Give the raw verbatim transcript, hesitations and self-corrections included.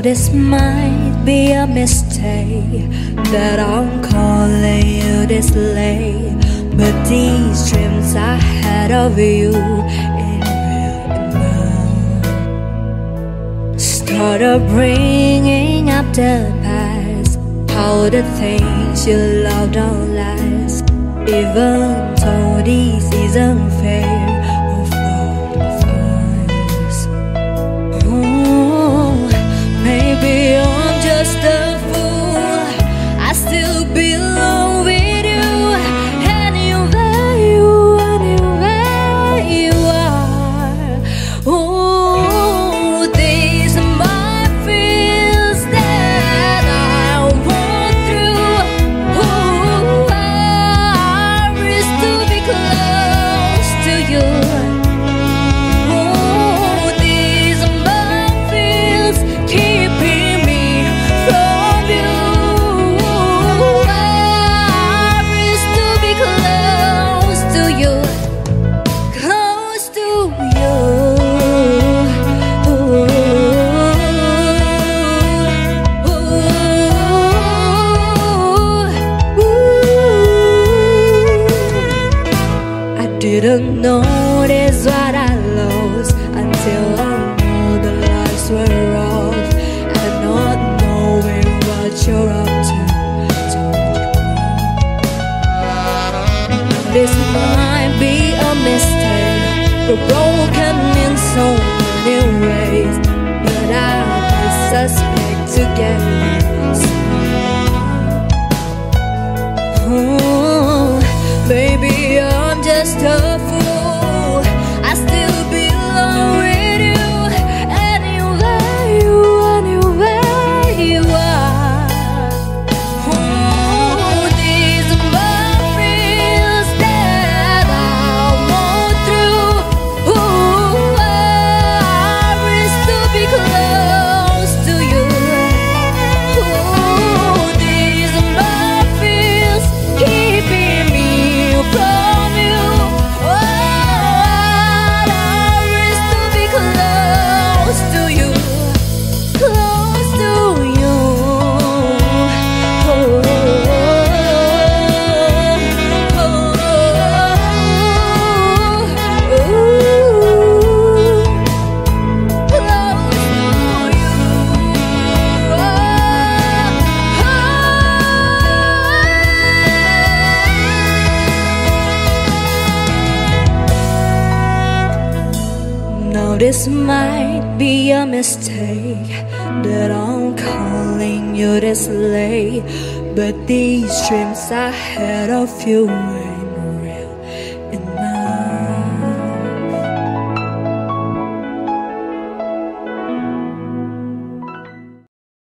This might be a mistake that I'm calling you this late, but these dreams I had of you ain't real enough. Started bringing up the past, how the things you love don't last, even though this isn't fair. Maybe I'm just a fool, I still belong with you. Anywhere you, anywhere you are. Oh, these are my fears that I went through. Oh, I wish to be close to you. Didn't notice what I lost until I know the lights were off, and not knowing what you're up to. This might be a mistake, we're broken in so many ways, but I suspect together. Oh, baby, I'm just a fool, I still belong with you. Anywhere you, anywhere you are. Oh, these are my fears that I went through. Oh, I wish to be close to you. Oh, these are my fears keeping me from you. Oh, I wish to be close to you, close to you. Oh, oh, oh, close to you. Now this might be a mistake that I'm calling you this late, but these dreams I had of you